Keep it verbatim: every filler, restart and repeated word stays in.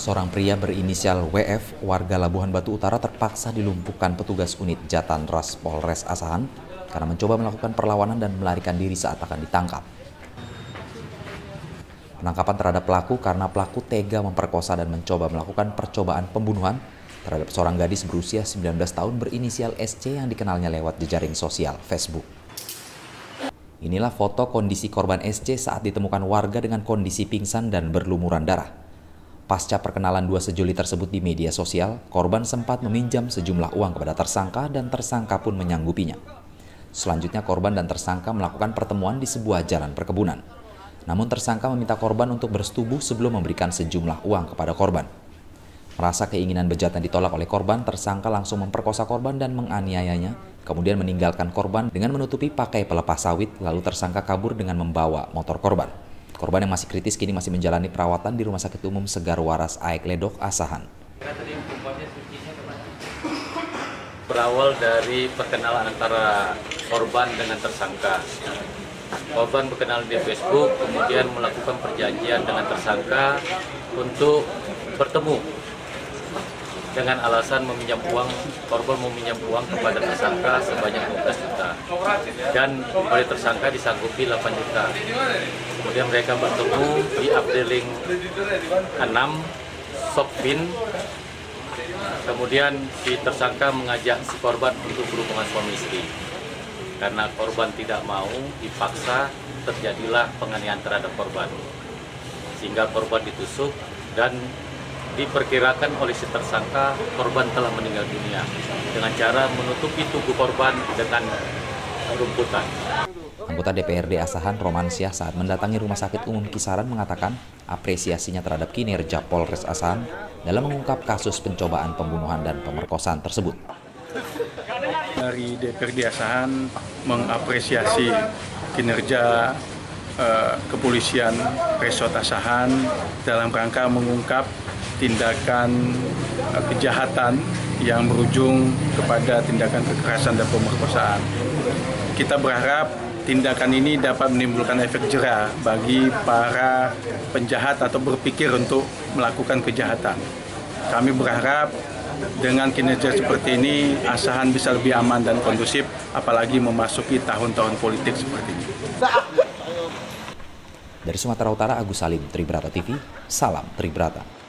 Seorang pria berinisial W F, warga Labuhan Batu Utara terpaksa dilumpuhkan petugas unit Jatan Ras Polres Asahan karena mencoba melakukan perlawanan dan melarikan diri saat akan ditangkap. Penangkapan terhadap pelaku karena pelaku tega memperkosa dan mencoba melakukan percobaan pembunuhan terhadap seorang gadis berusia sembilan belas tahun berinisial S C yang dikenalnya lewat jejaring sosial Facebook. Inilah foto kondisi korban S C saat ditemukan warga dengan kondisi pingsan dan berlumuran darah. Pasca perkenalan dua sejoli tersebut di media sosial, korban sempat meminjam sejumlah uang kepada tersangka dan tersangka pun menyanggupinya. Selanjutnya korban dan tersangka melakukan pertemuan di sebuah jalan perkebunan. Namun tersangka meminta korban untuk bersetubuh sebelum memberikan sejumlah uang kepada korban. Merasa keinginan bejatnya ditolak oleh korban, tersangka langsung memperkosa korban dan menganiayanya, kemudian meninggalkan korban dengan menutupi pakai pelepas sawit, lalu tersangka kabur dengan membawa motor korban. Korban yang masih kritis kini masih menjalani perawatan di Rumah Sakit Umum Segar Waras Aek Ledok, Asahan. Berawal dari perkenalan antara korban dengan tersangka. Korban berkenal di Facebook, kemudian melakukan perjanjian dengan tersangka untuk bertemu dengan alasan meminjam uang. Korban meminjam uang kepada tersangka sebanyak dua belas juta dan oleh tersangka disanggupi delapan juta. Kemudian mereka bertemu di Abdeling enam Sokpin. Kemudian si tersangka mengajak si korban untuk berhubungan suami istri. Karena korban tidak mau, dipaksa, terjadilah penganiayaan terhadap korban. Sehingga korban ditusuk dan diperkirakan oleh si tersangka korban telah meninggal dunia dengan cara menutupi tubuh korban dengan rumputan. Anggota D P R D Asahan Romansyah saat mendatangi Rumah Sakit Umum Kisaran mengatakan apresiasinya terhadap kinerja Polres Asahan dalam mengungkap kasus pencobaan pembunuhan dan pemerkosaan tersebut. Dari D P R D Asahan mengapresiasi kinerja eh, kepolisian Resort Asahan dalam rangka mengungkap tindakan eh, kejahatan yang berujung kepada tindakan kekerasan dan pemerkosaan. Kita berharap tindakan ini dapat menimbulkan efek jera bagi para penjahat atau berpikir untuk melakukan kejahatan. Kami berharap dengan kinerja seperti ini, Asahan bisa lebih aman dan kondusif, apalagi memasuki tahun-tahun politik seperti ini. Dari Sumatera Utara, Agus Salim, Tribrata T V, salam Tribrata.